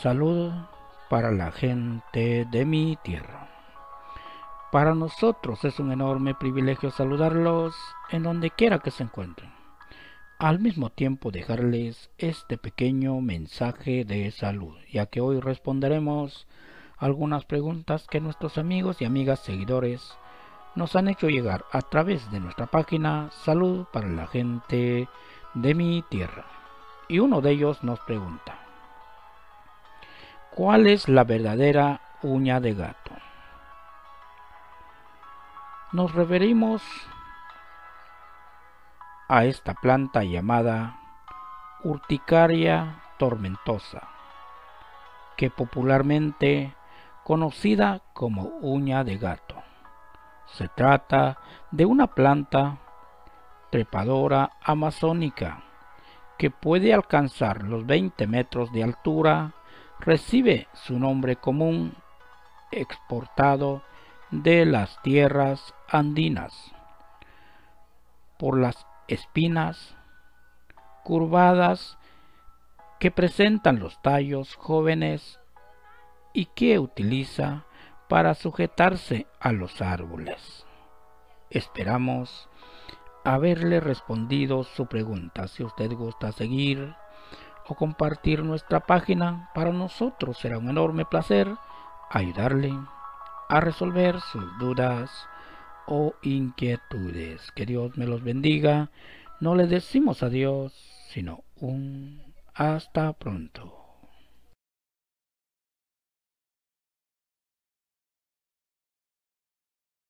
Salud para la gente de mi tierra. Para nosotros es un enorme privilegio saludarlos en donde quiera que se encuentren. Al mismo tiempo dejarles este pequeño mensaje de salud, ya que hoy responderemos algunas preguntas que nuestros amigos y amigas seguidores nos han hecho llegar a través de nuestra página Salud para la gente de mi tierra. Y uno de ellos nos pregunta: ¿cuál es la verdadera uña de gato? Nos referimos a esta planta llamada Urticaria tomentosa, que popularmente conocida como uña de gato. Se trata de una planta trepadora amazónica que puede alcanzar los 20 metros de altura. Recibe su nombre común exportado de las tierras andinas por las espinas curvadas que presentan los tallos jóvenes y que utiliza para sujetarse a los árboles. Esperamos haberle respondido su pregunta. Si usted gusta seguir o compartir nuestra página, para nosotros será un enorme placer ayudarle a resolver sus dudas o inquietudes. Que Dios me los bendiga. No le decimos adiós, sino un hasta pronto.